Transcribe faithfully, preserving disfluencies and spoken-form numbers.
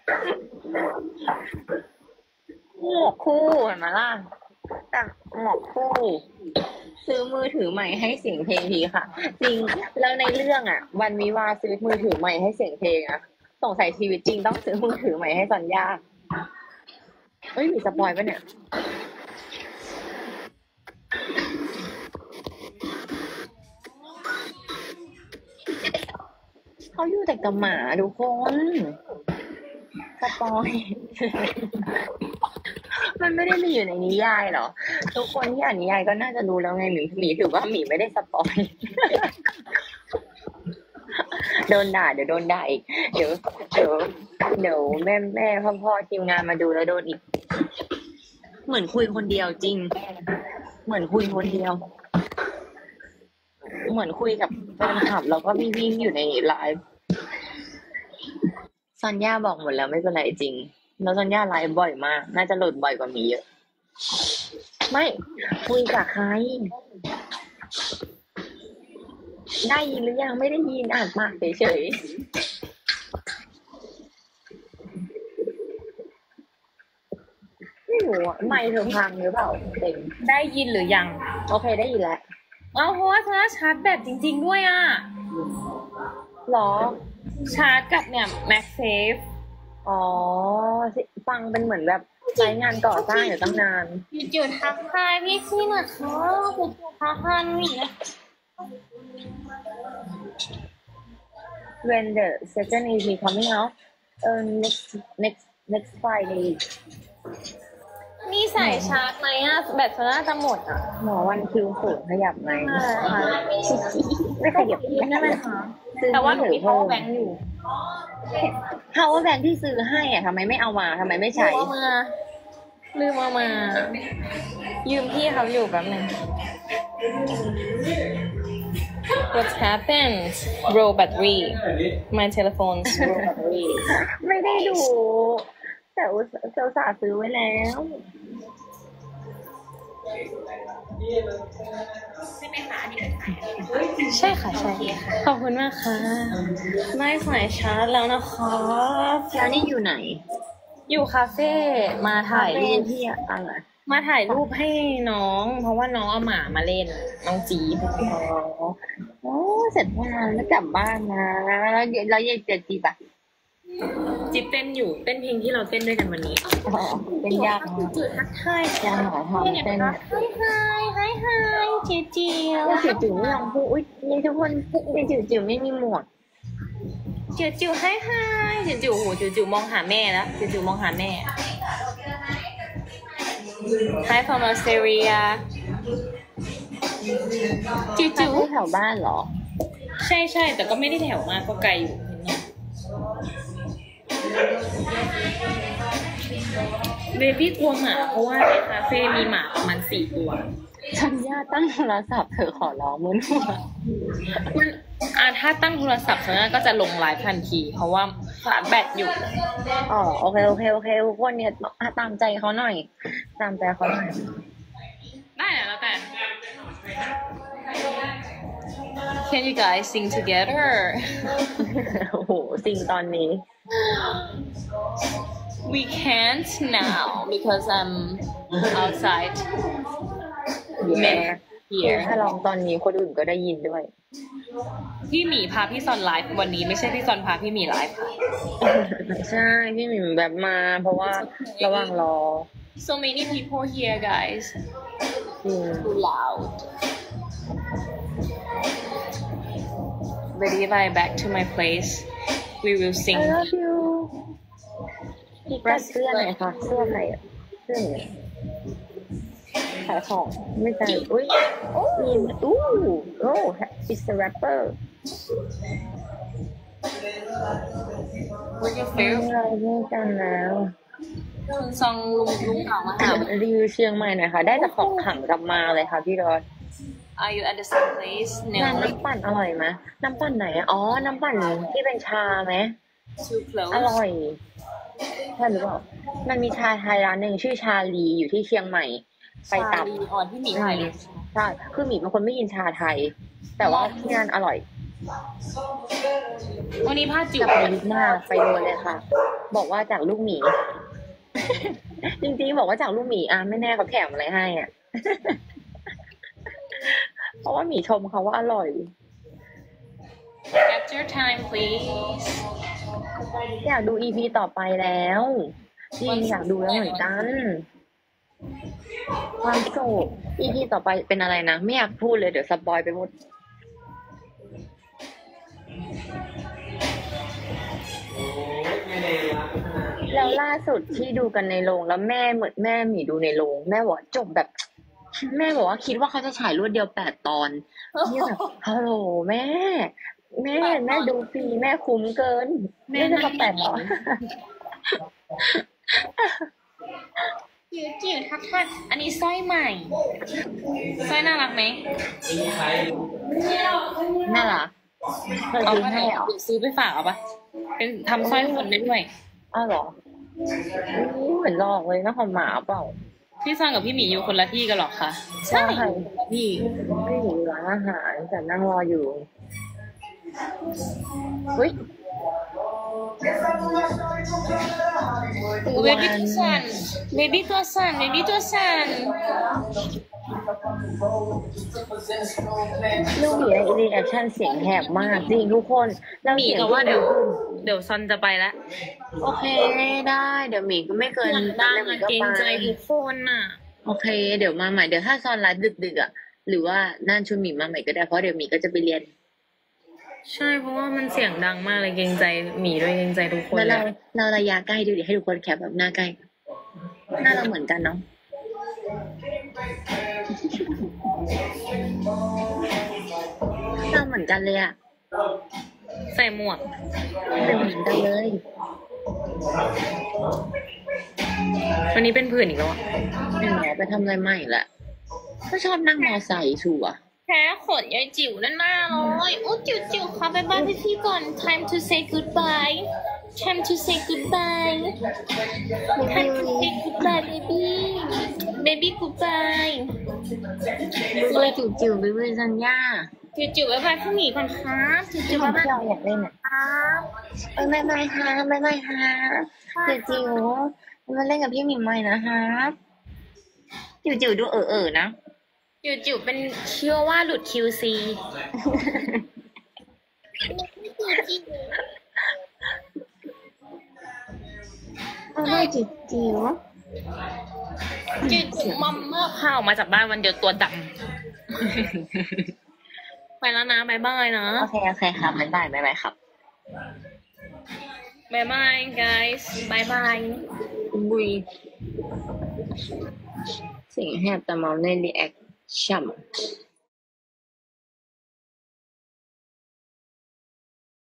หมวกคู่เห็นไหมล่ะแต่หมวกคู่ซื้อมือถือใหม่ให้เสียงเพลงทีค่ะ จริงแล้วในเรื่องอ่ะ วันวิวาซื้อมือถือใหม่ให้เสียงเพลงอ่ะสงสัยชีวิตจริงต้องซื้อมือถือใหม่ให้สัญญาเอ้ยมีสปอยล์ปะเนี่ยเขาอยู่แต่กับหมาทุกคนสปอยล์มันไม่ได้มีอยู่ในนิยายหรอทุกคนที่อ่านนิยายก็น่าจะรู้แล้วไงหมีหมีถือว่าหมีไม่ได้สปอยล์โดนด่าเดี๋ยวโดนด่าอีกเดี๋ยวเดี๋ยวเดี๋ยวแม่แม่พ่อพ่อทีมงานมาดูแล้วโดนอีกเหมือนคุยคนเดียวจริงเหมือนคุยคนเดียวเหมือนคุยกับแฟนคลับแล้วก็วิ่งวิ่งอยู่ในไลฟ์ซอนย่าบอกหมดแล้วไม่เป็นไรจริงแล้วซอนย่าไลฟ์บ่อยมากน่าจะโหลดบ่อยกว่ามีเยอะไม่คุยกับใครได้ยินหรือยังไม่ได้ยินอ่านปากเฉยๆไม่รู้อ่ะไม่เธอพังหรือเปล่าเต็มได้ยินหรือยังโอเคได้ยินแล้วเอาเพราะว่าชาร์จแบตจริงๆด้วยอ่ะหรอชาร์จกับเนี่ย MagSafe อ๋อฟังเป็นเหมือนแบบใช้งานก่อสร้างอยู่ตั้งนานหยุดทักทายพี่ซี่หน่อยค่ะหยุดทักทายนี่นะ When the second E P coming out uh, next next next Friday นี่ใส่ชาร์จไหมอ่ะแบตน่าจะหมดอ่ะหมอวันคิวสูงขยับไหมไม่ขยับได้ไหมคะแต่ว่าหนูมี power bank อยู่ power bank ที่ซื้อให้อ่ะทำไมไม่เอามาทำไมไม่ใช้ลืมมาลืมเอามายืมพี่เขาอยู่แป๊บนึง What happened? Roll battery. My telephone's roll battery. ไม่ได้ดูแต่อุตส่าห์ซื้อไว้แล้วใช่ไหมคะอันนี้เป็นใช่ค่ะใช่ขอบคุณมากค่ะได้สายชาร์จแล้วนะคะแล้วนี่อยู่ไหนอยู่คาเฟ่มาถ่ายรูปที่อะไรมาถ่ายรูปให้น้องเพราะว่าน้องเอาหมามาเล่นน้องจีบอ๋อโอ้เสร็จงานแล้วกลับบ้านนะแล้วแล้วยังจะจีบอ่ะจิ๊บเต้นอยู่เต้นเพลงที่เราเต้นด้วยกันวันนี้อ๋อเป็นยากจุดทักทายยากหาทำเต้นไฮไฮไฮไฮเจียวเจียวจิ๋วจิ๋วไม่ลองพูดอุ้ยนี่ทุกคนนี่จิ๋วจิ๋วไม่มีหมวกเจียวจิ๋วไฮไฮเจียวจิ๋วโหเจียวจิ๋วมองหาแม่แล้วเจียวจิ๋วมองหาแม่ Hi from Australia จิ๋วจิ๋วแถวบ้านเหรอใช่ใช่แต่ก็ไม่ได้แถวมากก็ไกลอยู่เบบี้กลัวหมาเพราะว่าในคาเฟ่มีหมาประมาณสี่ตัวฉันย่าตั้งโทรศัพท์เธอขอร้องมึนหัวมันอ่าถ้าตั้งโทรศัพท์ฉันก็จะลงไลฟ์ทันทีเพราะว่าชาร์จแบตอยู่อ๋อโอเคโอเคโอเคทุกคนเนี่ยตามใจเขาหน่อยตามใจเขาหน่อยได้แล้วแต่ Can you guys sing together โอ้โหซิงตอนนี้ We can't now because I'm outside. Yeah. Here. ถ้าลองตอนนี้คนอื่นก็ได้ยินด้วยพี่หมีพาพี่ซอนไลฟ์วันนี้ไม่ใช่พี่ซอนพาพี่หมีไลฟ์ค่ะใช่พี่หมีแบบมาเพราะว่าระหว่างรอ So many people here guys. Too loud. Ready if I back to my place, we will sing. I love you.พี่ก็เสื้อไหนคะเสื้อไหนเสื้อไหนขายของไม่ใช่อุ้ยมีอู้โอ้ it's a rapper What's your favorite เราเล่นกันแล้วคุณซองลุงลุงเขามาหารีวิวเชียงใหม่หน่อยค่ะได้แต่ของขังกลับมาเลยค่ะพี่รอด Are you at the same place? น้ำปั่นอร่อยไหมน้ำปั่นไหนอ๋อน้ำปั่นที่เป็นชาไหมอร่อยใช่หรือเปล่ามันมีชาไทยร้านหนึ่งชื่อชาลีอยู่ที่เชียงใหม่ไปตับอ่อนที่หมีไทยใช่คือหมีเป็นคนไม่กินชาไทยแต่ว่าที่นั่นอร่อยวันนี้ผ้าจิ๋จะวไปลิปหน้าไปโดนเลยค่ะ บอกว่าจากลูกหมี จริงๆบอกว่าจากลูกหมีอ่ะไม่แน่เขาแถมอะไรให้อ่ะ เพราะว่าหมีชมเขาว่าอร่อย Get your time please อยากดูอีพีต่อไปแล้วจริงอยากดูแล้วเหมือนกัน ความโศกอีพีต่อไปเป็นอะไรนะ ไม่อยากพูดเลยเดี๋ยวสปอยไปหมด แล้วล่าสุดที่ดูกันในโรงแล้วแม่เหมือนแม่หมีดูในโรงแม่บอกว่าจบแบบ แม่บอกว่าคิดว่าเขาจะฉายรวดเดียวแปดตอนนี่แบบฮัลโหลแม่ แม่แม่ดูฟรีแม่คุ้มเกินแม่จะมาแปดตอนจิ๋วจิ๋วทักทายอันนี้สร้อยใหม่สร้อยน่ารักไหมน่ารักเธอเอาซื้อไปให้เหรอซื้อไปฝากเอาปะเป็นทำสร้อยคนได้ด้วยอ้าวเหรอนี่เหมือนหลอกเลยนะของหมาเปล่าพี่ซังกับพี่หมีอยู่คนละที่กันหรอคะใช่พี่ไม่อยู่ร้านอาหารแต่นั่งรออยู่อุ้ยเบบี้ตัวสั่นเบบี้ตัวสั่นเบบี้ตัวสั่นลูกหมีในรีแอคชั่นเสียงแหบมากจริงทุกคนแล้วหมีเสียงก็ว่าเดี๋ยวเดี๋ยวซันจะไปแล้วโอเคได้เดี๋ยวหมีก็ไม่เกินดังดี๋ยวหมีเกรงใจไปทุกคนน่ะโอเค เดี๋ยวมาใหม่เดี๋ยวถ้าซอนไลฟ์ดึกๆอ่ะหรือว่านั่นชวนหมีมาใหม่ก็ได้เพราะเดี๋ยวหมีก็จะไปเรียนใช่เพราะว่ามันเสียงดังมากเลยเกรงใจหมีด้วยเกรงใจทุกคนแล้วเลเรายเราระยะใกล้ดูดิให้ทุกคนแคปแบบหน้าใกล้หน้าเราเหมือนกันเนาะเราเหมือนกันเลยอ่ะใส่หมวกเป็นเหมือนกันเลยวันนี้เป็นผื่นอีกแล้วอะแหมไปทำอะไรใหม่ละก็ชอบนั่งมอไซค์ชัวร์แพ้ขนยายจิ๋วนั่นหน้าเลยอู้จิ๋วจิ๋วขอไปบ้านพี่พี่ก่อน time to say goodbye time to say goodbye time to say goodbye baby baby goodbye ดูเลยจิ๋วจิ๋วไปเว้ยสัญญาจิ๋วจิ๋วบ๊ายบายพี่หมีก่อนครับจิ๋วจิ๋วที่บ๊ายบายเราอยากเล่นอ่ะครับเอ้ยไม่ไม่ฮะไม่ไม่ฮะจิ๋วจิ๋วมาเล่นกับพี่หมิมใหม่นะครับจิ๋วจิ๋วดูเออเออนะจิ๋วจิ๋วเป็นเชื่อว่าหลุด คิว ซีไม่จิ๋วจิ๋วจิ๋วจิ๋วมัมเมื่อพาออกมาจากบ้านวันเดียวตัวดำ ไปแล้วนะบ๊ายบายนะโอเคโอเคครับบ๊ายบายบ๊ายบายครับบ๊ายบาย guys บ๊ายบายบุยเสียงแหบแต่เมาในรีแอคชั่น